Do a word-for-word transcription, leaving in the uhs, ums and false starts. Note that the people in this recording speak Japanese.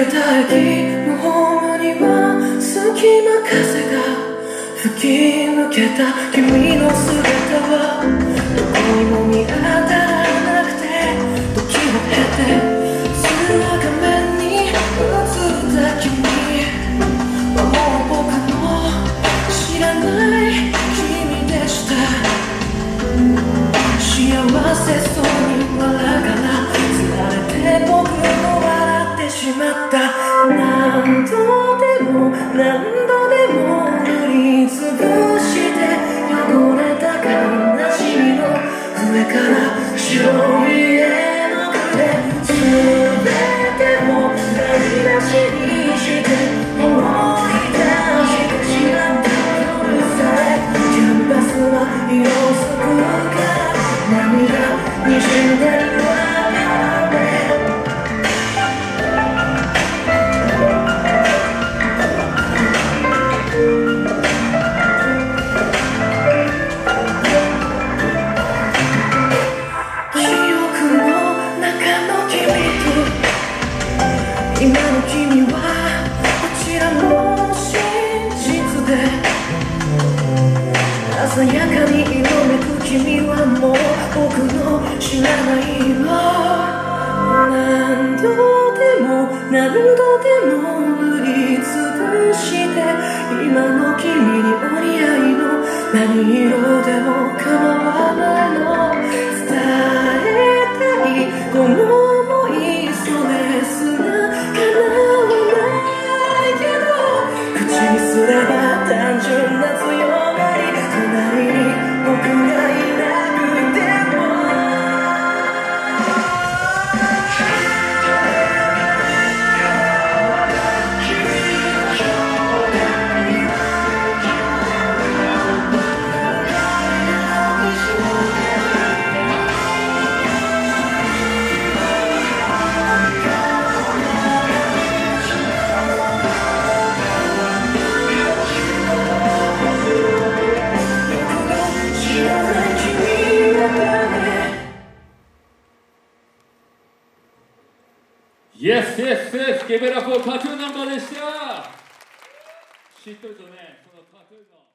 けた駅のホームには隙間風が吹き抜けた。君の姿はどこにも見当たらなくて、時を経て空画面に映った君はもう僕の知らない君でした。幸せそうに笑からつられて僕も笑ってしまった。何度でも何度でも塗りつぶして汚れた悲しみの上から白い絵の具で全てを台無しにして思い出してしまった夜さえキャンバスは色づくから涙にじんでるわね。今の君はこちらの真実で鮮やかに色めく君はもう僕の知らない色。何度でも何度でも塗りつぶして今の君にお似合いの何色でも構わないの。伝えたいこの想いそれすらすれば単純な強がり、隣に僕がいなくても Yes, yes, yes! Give it up for KAT−TUNナンバーでした。しっとりとね、そのKAT−TUNの